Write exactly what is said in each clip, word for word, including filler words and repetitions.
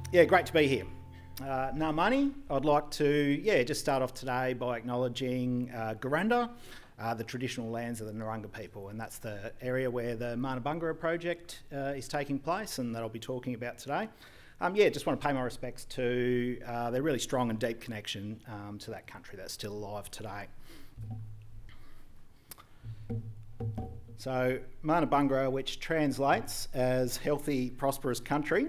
yeah, great to be here. Uh, Ngā Mani, I'd like to yeah just start off today by acknowledging uh, Garanda, uh, the traditional lands of the Narungga people, and that's the area where the Marna Banggara project uh, is taking place and that I'll be talking about today. Um, yeah, just want to pay my respects to uh, their really strong and deep connection um, to that country that's still alive today. So Marna Banggara, which translates as healthy, prosperous country.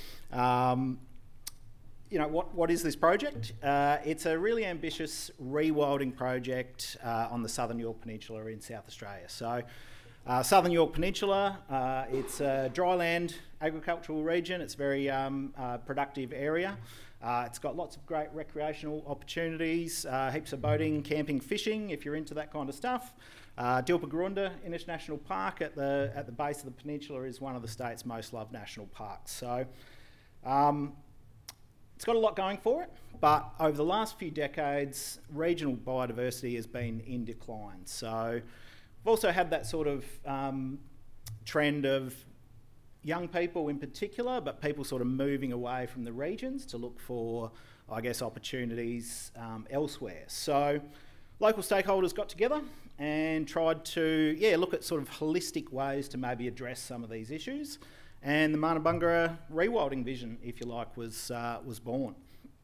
Um, you know, what, what is this project? Uh, it's a really ambitious rewilding project uh, on the Southern Yorke Peninsula in South Australia. So uh, Southern Yorke Peninsula, uh, it's a dryland agricultural region. It's a very um, uh, productive area. Uh, it's got lots of great recreational opportunities, uh, heaps of boating, camping, fishing, if you're into that kind of stuff. Uh, Yorke National Park at the, at the base of the peninsula is one of the state's most loved national parks. So um, it's got a lot going for it, but over the last few decades, regional biodiversity has been in decline. So we've also had that sort of um, trend of young people in particular, but people sort of moving away from the regions to look for, I guess, opportunities um, elsewhere. So local stakeholders got together and tried to, yeah, look at sort of holistic ways to maybe address some of these issues. And the Marna Banggara rewilding vision, if you like, was, uh, was born.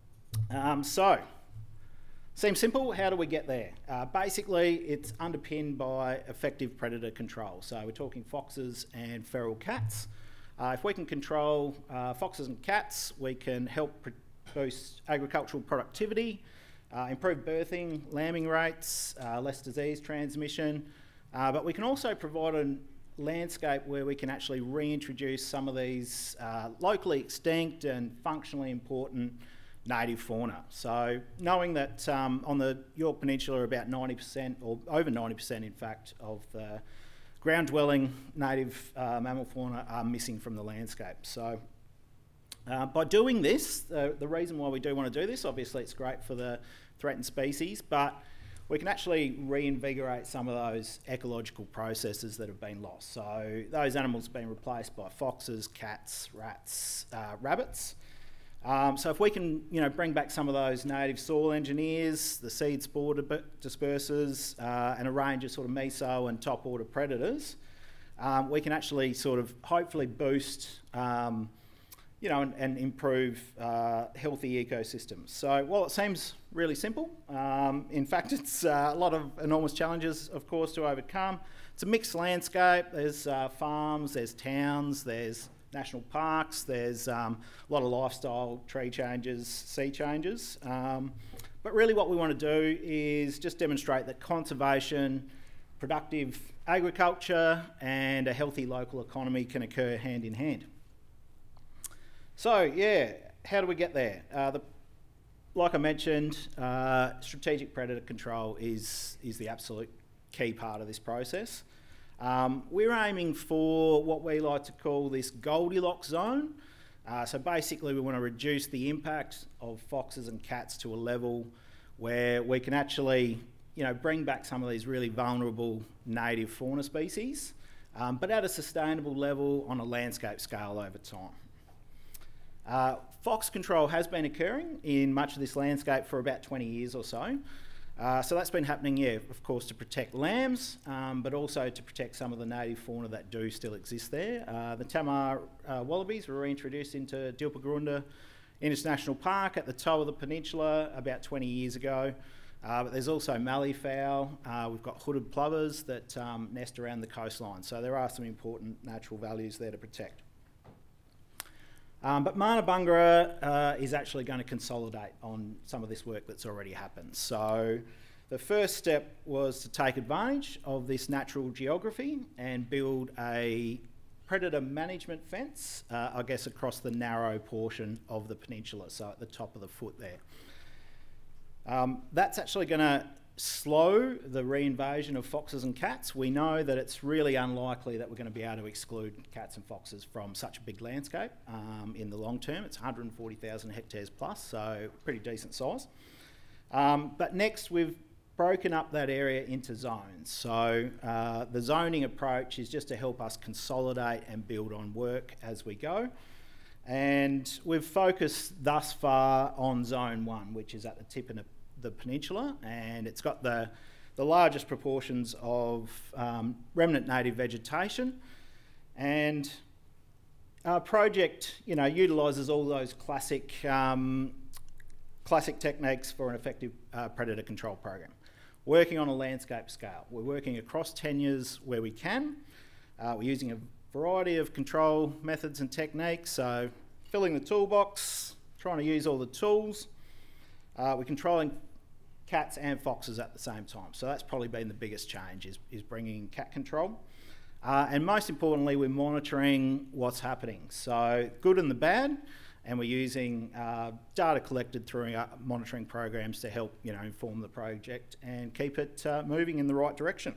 Um, so, seems simple, how do we get there? Uh, basically, it's underpinned by effective predator control. So we're talking foxes and feral cats. Uh, if we can control uh, foxes and cats, we can help boost agricultural productivity, uh, improve birthing, lambing rates, uh, less disease transmission, uh, but we can also provide a landscape where we can actually reintroduce some of these uh, locally extinct and functionally important native fauna. So knowing that um, on the Yorke Peninsula about ninety percent, or over ninety percent in fact, of the ground-dwelling native uh, mammal fauna are missing from the landscape. So uh, by doing this, uh, the reason why we do want to do this, obviously it's great for the threatened species, but we can actually reinvigorate some of those ecological processes that have been lost. So those animals have been replaced by foxes, cats, rats, uh, rabbits. Um, so if we can, you know, bring back some of those native soil engineers, the seed spore dispersers, uh, and a range of sort of meso and top order predators, um, we can actually sort of hopefully boost, um, you know, and, and improve uh, healthy ecosystems. So while it seems really simple, um, in fact it's uh, a lot of enormous challenges, of course, to overcome. It's a mixed landscape. There's uh, farms, there's towns, there's national parks, there's um, a lot of lifestyle tree changes, sea changes. Um, but really what we want to do is just demonstrate that conservation, productive agriculture and a healthy local economy can occur hand in hand. So yeah, how do we get there? Uh, the, like I mentioned, uh, strategic predator control is, is the absolute key part of this process. Um, we're aiming for what we like to call this Goldilocks zone. Uh, so basically we want to reduce the impact of foxes and cats to a level where we can actually, you know, bring back some of these really vulnerable native fauna species, um, but at a sustainable level on a landscape scale over time. Uh, fox control has been occurring in much of this landscape for about twenty years or so. Uh, so that's been happening, yeah, of course, to protect lambs, um, but also to protect some of the native fauna that do still exist there. Uh, the Tamar uh, wallabies were reintroduced into Yorke National Park at the toe of the peninsula about twenty years ago. Uh, but there's also mallee fowl. Uh, we've got hooded plovers that um, nest around the coastline. So there are some important natural values there to protect. Um, but Marna Banggara uh, is actually going to consolidate on some of this work that's already happened. So the first step was to take advantage of this natural geography and build a predator management fence, uh, I guess across the narrow portion of the peninsula, so at the top of the foot there. Um, that's actually going to slow the reinvasion of foxes and cats. We know that it's really unlikely that we're going to be able to exclude cats and foxes from such a big landscape um, in the long term. It's one hundred forty thousand hectares plus, so pretty decent size. Um, but next we've broken up that area into zones. So uh, the zoning approach is just to help us consolidate and build on work as we go. And we've focused thus far on zone one, which is at the tip of the peninsula, and it's got the, the largest proportions of um, remnant native vegetation. And our project, you know, utilises all those classic, um, classic techniques for an effective uh, predator control program. Working on a landscape scale. We're working across tenures where we can. Uh, we're using a variety of control methods and techniques, so filling the toolbox, trying to use all the tools. Uh, we're controlling cats and foxes at the same time, so that's probably been the biggest change, is, is bringing cat control. Uh, and most importantly, we're monitoring what's happening, so good and the bad, and we're using uh, data collected through our monitoring programs to help, you know, inform the project and keep it uh, moving in the right direction.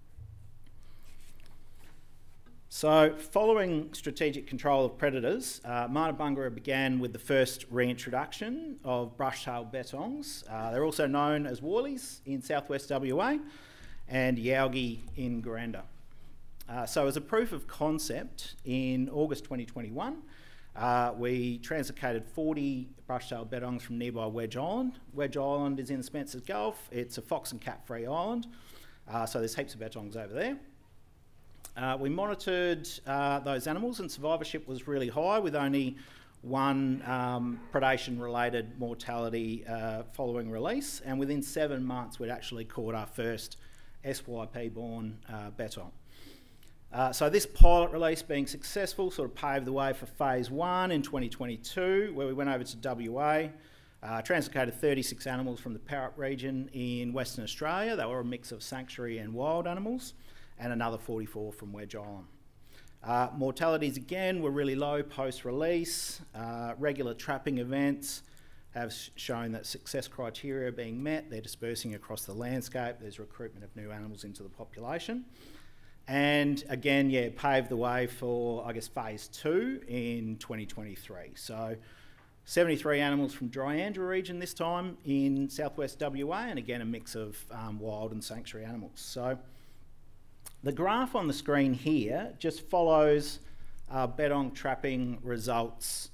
So, following strategic control of predators, uh, Marna Banggara began with the first reintroduction of brush-tailed bettongs. Uh, they're also known as whorlies in southwest W A and yalgi in Garanda. Uh, so, as a proof of concept, in August twenty twenty-one, uh, we translocated forty brush-tailed bettongs from nearby Wedge Island. Wedge Island is in the Spencer's Gulf. It's a fox and cat-free island, uh, so there's heaps of bettongs over there. Uh, we monitored uh, those animals, and survivorship was really high, with only one um, predation-related mortality uh, following release, and within seven months we'd actually caught our first S Y P-born uh, bettong. Uh, so this pilot release being successful sort of paved the way for phase one in twenty twenty-two, where we went over to W A, uh, translocated thirty-six animals from the Parrot region in Western Australia. They were a mix of sanctuary and wild animals, and another forty-four from Wedge Island. Uh, mortalities again were really low post-release. Uh, regular trapping events have sh shown that success criteria are being met. They're dispersing across the landscape. There's recruitment of new animals into the population. And again, yeah, paved the way for, I guess, phase two in twenty twenty-three. So seventy-three animals from Dryandra region this time in southwest W A, and again, a mix of um, wild and sanctuary animals. So the graph on the screen here just follows uh, bettong trapping results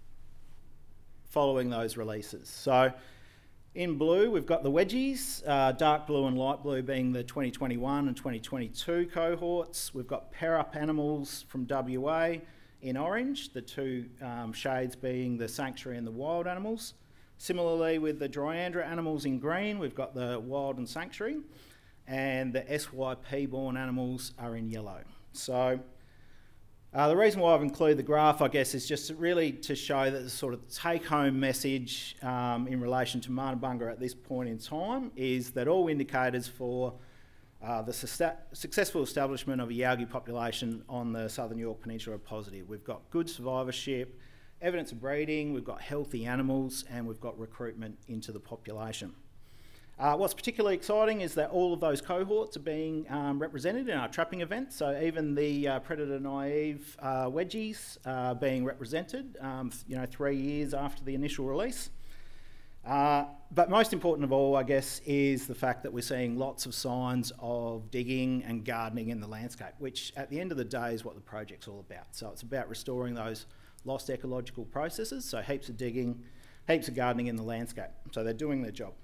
following those releases. So in blue, we've got the wedgies, uh, dark blue and light blue being the twenty twenty-one and twenty twenty-two cohorts. We've got pair-up animals from W A in orange, the two um, shades being the sanctuary and the wild animals. Similarly, with the Dryandra animals in green, we've got the wild and sanctuary, and the S Y P-born animals are in yellow. So uh, the reason why I've included the graph, I guess, is just really to show that the sort of take-home message um, in relation to Marna Banggara at this point in time is that all indicators for uh, the su successful establishment of a yalgi population on the southern Yorke Peninsula are positive. We've got good survivorship, evidence of breeding, we've got healthy animals, and we've got recruitment into the population. Uh, what's particularly exciting is that all of those cohorts are being um, represented in our trapping events, so even the uh, predator-naive uh, wedgies are being represented, um, you know, three years after the initial release. Uh, but most important of all, I guess, is the fact that we're seeing lots of signs of digging and gardening in the landscape, which at the end of the day is what the project's all about. So it's about restoring those lost ecological processes, so heaps of digging, heaps of gardening in the landscape. So they're doing their job.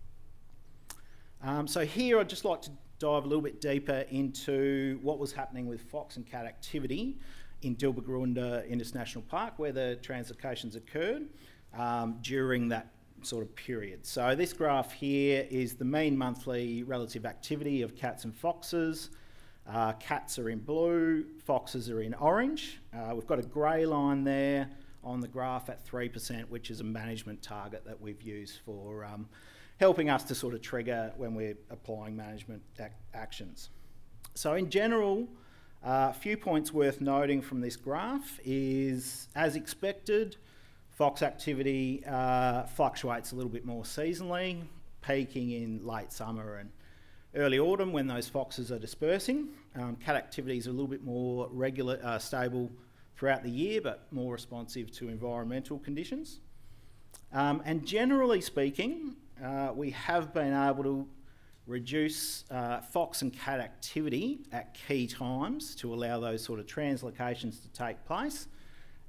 Um, so here I'd just like to dive a little bit deeper into what was happening with fox and cat activity in Dilbagurunda International Park, where the translocations occurred um, during that sort of period. So this graph here is the mean monthly relative activity of cats and foxes. Uh, cats are in blue, foxes are in orange. Uh, we've got a grey line there on the graph at three percent, which is a management target that we've used for um, helping us to sort of trigger when we're applying management ac actions. So in general, a uh, few points worth noting from this graph is, as expected, fox activity uh, fluctuates a little bit more seasonally, peaking in late summer and early autumn when those foxes are dispersing. Um, cat activity is a little bit more regular, uh, stable throughout the year, but more responsive to environmental conditions. Um, and generally speaking, uh, we have been able to reduce uh, fox and cat activity at key times to allow those sort of translocations to take place.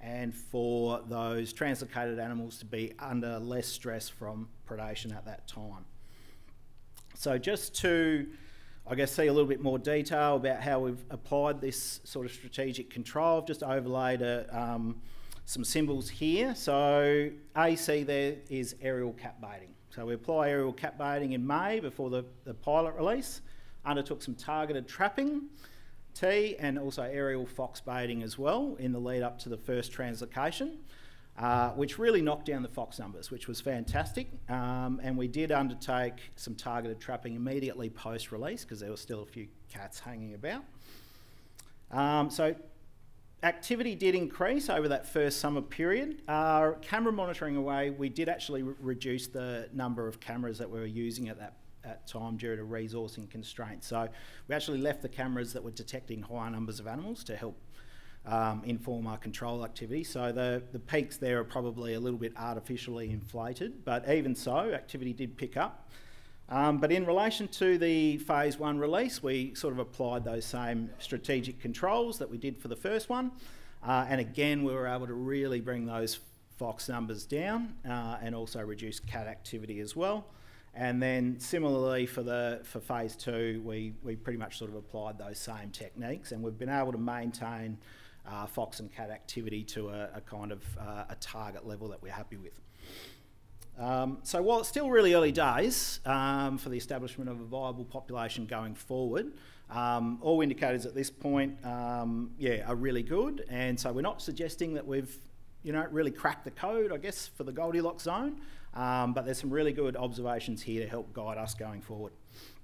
and for those translocated animals to be under less stress from predation at that time. So just to, I guess, see a little bit more detail about how we've applied this sort of strategic control, I've just overlaid a, um, some symbols here. So A C there is aerial cap baiting. So we apply aerial cap baiting in May before the, the pilot release, undertook some targeted trapping, T, and also aerial fox baiting as well in the lead up to the first translocation, uh, which really knocked down the fox numbers, which was fantastic. Um, and we did undertake some targeted trapping immediately post-release because there were still a few cats hanging about. Um, so activity did increase over that first summer period. Uh, camera monitoring away, we did actually re reduce the number of cameras that we were using at that at time due to resourcing constraints. So we actually left the cameras that were detecting higher numbers of animals to help um, inform our control activity. So the, the peaks there are probably a little bit artificially inflated, but even so, activity did pick up. Um, but in relation to the phase one release, we sort of applied those same strategic controls that we did for the first one. Uh, and again, we were able to really bring those fox numbers down uh, and also reduce cat activity as well. And then similarly for the for phase two, we, we pretty much sort of applied those same techniques, and we've been able to maintain uh, fox and cat activity to a, a kind of uh, a target level that we're happy with. Um, so while it's still really early days um, for the establishment of a viable population going forward, um, all indicators at this point, um, yeah, are really good. And so we're not suggesting that we've, you know, really cracked the code, I guess, for the Goldilocks zone. Um, but there's some really good observations here to help guide us going forward.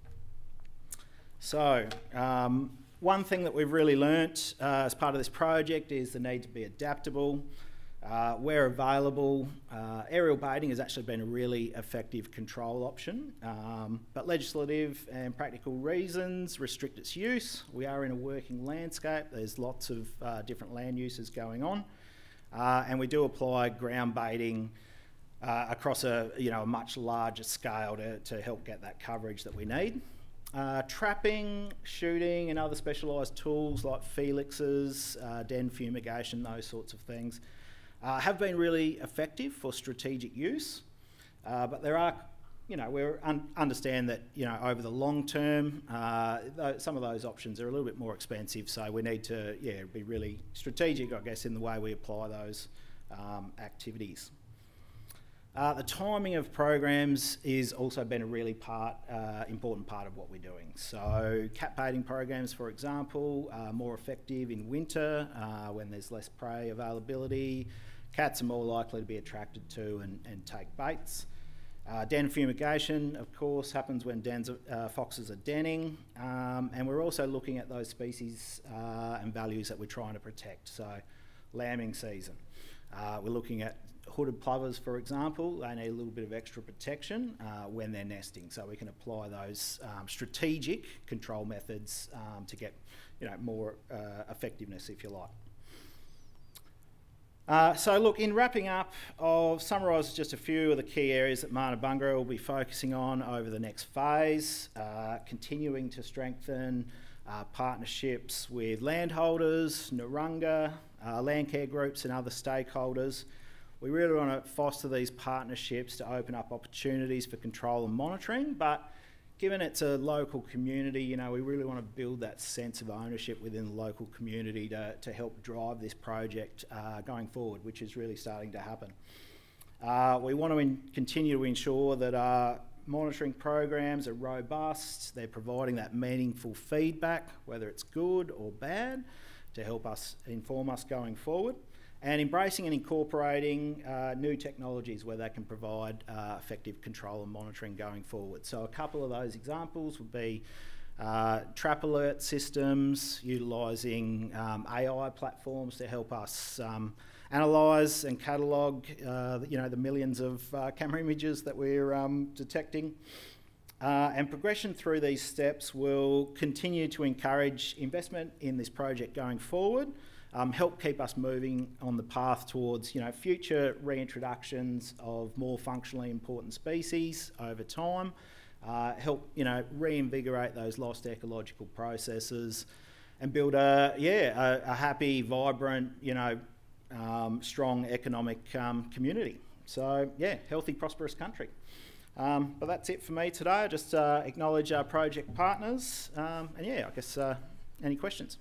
So um, one thing that we've really learnt uh, as part of this project is the need to be adaptable. Uh, where available, uh, aerial baiting has actually been a really effective control option, um, but legislative and practical reasons restrict its use. We are in a working landscape. There's lots of uh, different land uses going on, uh, and we do apply ground baiting Uh, across a, you know, a much larger scale to, to help get that coverage that we need. Uh, trapping, shooting and other specialised tools like felixes, uh, den fumigation, those sorts of things uh, have been really effective for strategic use. Uh, but there are, you know, we un understand that, you know, over the long term, uh, th some of those options are a little bit more expensive, so we need to, yeah, be really strategic, I guess, in the way we apply those um, activities. Uh, the timing of programs is also been a really part, uh, important part of what we're doing. So cat baiting programs, for example, are more effective in winter uh, when there's less prey availability. Cats are more likely to be attracted to and, and take baits. Uh, den fumigation, of course, happens when dens are, uh, foxes are denning. Um, and we're also looking at those species uh, and values that we're trying to protect. So lambing season. Uh, we're looking at hooded plovers, for example. They need a little bit of extra protection uh, when they're nesting, so we can apply those um, strategic control methods um, to get, you know, more uh, effectiveness, if you like. Uh, so look, in wrapping up, I'll summarise just a few of the key areas that Marna Banggara will be focusing on over the next phase, uh, continuing to strengthen uh, partnerships with landholders, Narunga, uh, land care groups and other stakeholders. We really want to foster these partnerships to open up opportunities for control and monitoring, but given it's a local community, you know, we really want to build that sense of ownership within the local community to, to help drive this project uh, going forward, which is really starting to happen. Uh, we want to in continue to ensure that our monitoring programs are robust, they're providing that meaningful feedback, whether it's good or bad, to help us inform us going forward. And embracing and incorporating uh, new technologies where they can provide uh, effective control and monitoring going forward. So a couple of those examples would be uh, trap alert systems, utilising um, A I platforms to help us um, analyse and catalogue uh, you know, the millions of uh, camera images that we're um, detecting. Uh, and progression through these steps will continue to encourage investment in this project going forward. Um, help keep us moving on the path towards, you know, future reintroductions of more functionally important species over time. Uh, help, you know, reinvigorate those lost ecological processes, and build a, yeah, a, a happy, vibrant, you know, um, strong economic um, community. So yeah, healthy, prosperous country. Um, but that's it for me today. I just uh, acknowledge our project partners, um, and yeah, I guess uh, any questions?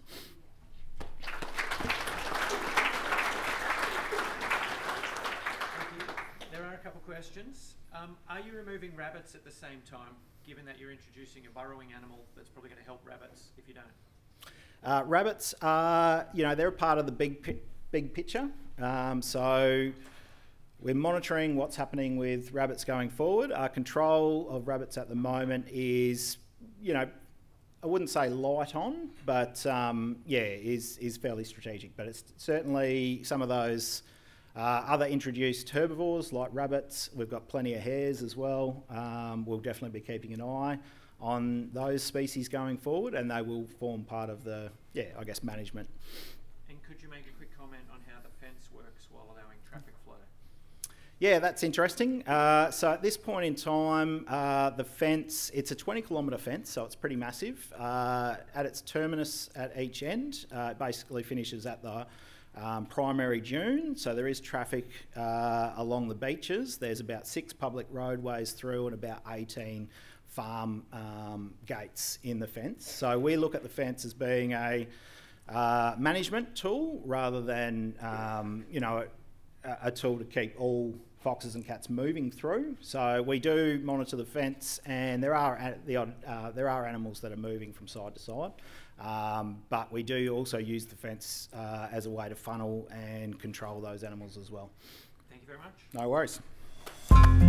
Couple questions. Um, are you removing rabbits at the same time, given that you're introducing a burrowing animal that's probably going to help rabbits if you don't? Uh, rabbits are, you know, they're a part of the big, pi big picture. Um, so we're monitoring what's happening with rabbits going forward. Our control of rabbits at the moment is, you know, I wouldn't say light on, but um, yeah, is is fairly strategic. But it's certainly some of those. Uh, other introduced herbivores like rabbits, we've got plenty of hares as well. Um, we'll definitely be keeping an eye on those species going forward, and they will form part of the, yeah, I guess, management. And could you make a quick comment on how the fence works while allowing traffic flow? Yeah, that's interesting. Uh, so at this point in time, uh, the fence, it's a twenty kilometre fence, so it's pretty massive. Uh, at its terminus at each end, uh, it basically finishes at the Um, primary dune, so there is traffic uh, along the beaches. There's about six public roadways through and about eighteen farm um, gates in the fence. So we look at the fence as being a uh, management tool rather than um, you know a, a tool to keep all foxes and cats moving through. So we do monitor the fence, and there are the odd, uh, there are animals that are moving from side to side. Um, but we do also use the fence uh, as a way to funnel and control those animals as well. Thank you very much. No worries.